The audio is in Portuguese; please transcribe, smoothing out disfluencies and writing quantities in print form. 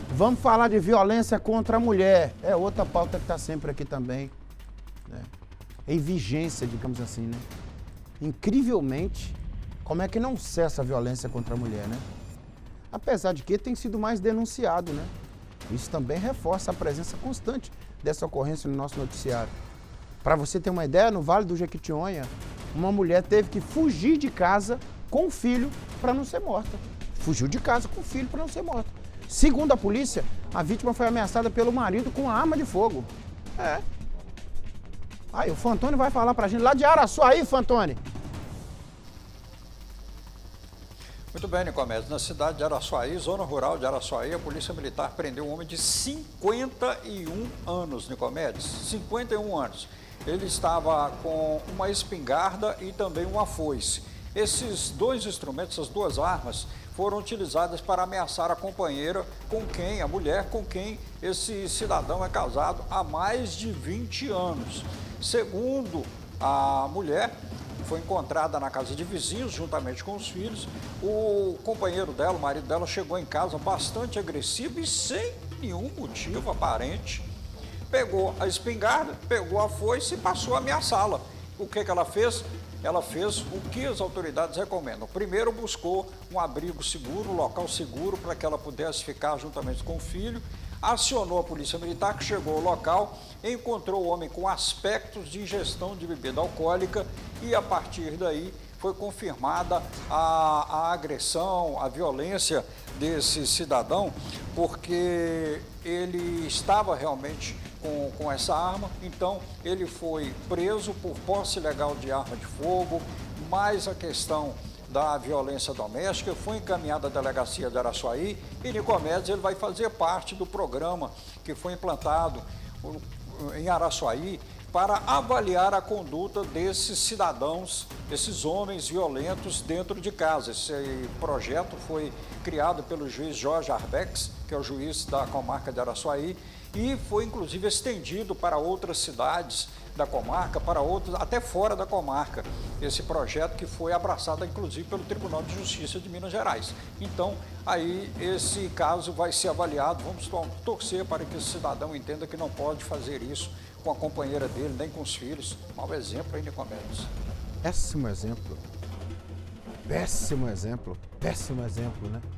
Vamos falar de violência contra a mulher. É outra pauta que está sempre aqui também, né? Em vigência, digamos assim, né? Incrivelmente, como é que não cessa a violência contra a mulher, né? Apesar de que tem sido mais denunciado, né? Isso também reforça a presença constante dessa ocorrência no nosso noticiário. Para você ter uma ideia, no Vale do Jequitinhonha, uma mulher teve que fugir de casa com o filho para não ser morta. Fugiu de casa com o filho para não ser morta. Segundo a polícia, a vítima foi ameaçada pelo marido com uma arma de fogo. É. Aí, o Fantoni vai falar pra gente lá de Araçuaí, Fantoni. Muito bem, Nicomedes. Na cidade de Araçuaí, zona rural de Araçuaí, a Polícia Militar prendeu um homem de 51 anos, Nicomedes. 51 anos. Ele estava com uma espingarda e também uma foice. Esses dois instrumentos, essas duas armas, foram utilizadas para ameaçar a companheira a mulher com quem esse cidadão é casado há mais de 20 anos. Segundo a mulher, foi encontrada na casa de vizinhos, juntamente com os filhos. O companheiro dela, o marido dela, chegou em casa bastante agressivo e sem nenhum motivo aparente. Pegou a espingarda, pegou a foice e passou a ameaçá-la. O que ela fez? Ela fez o que as autoridades recomendam. Primeiro, buscou um abrigo seguro, um local seguro para que ela pudesse ficar juntamente com o filho. Acionou a Polícia Militar, que chegou ao local, encontrou o homem com aspectos de ingestão de bebida alcoólica e, a partir daí, foi confirmada a agressão, a violência desse cidadão, porque ele estava realmente com essa arma. Então ele foi preso por posse ilegal de arma de fogo, mais a questão da violência doméstica, foi encaminhado à delegacia de Araçuaí e Nicomedes ele vai fazer parte do programa que foi implantado em Araçuaí para avaliar a conduta desses cidadãos, esses homens violentos dentro de casa. Esse projeto foi criado pelo juiz Jorge Arbex, que é o juiz da comarca de Araçuaí, e foi inclusive estendido para outras cidades da comarca, para outros, até fora da comarca, esse projeto que foi abraçado inclusive pelo Tribunal de Justiça de Minas Gerais. Então, aí esse caso vai ser avaliado, vamos torcer para que esse cidadão entenda que não pode fazer isso com a companheira dele, nem com os filhos. Mau exemplo aí, Nicomedes. Péssimo exemplo. Péssimo exemplo. Péssimo exemplo, né?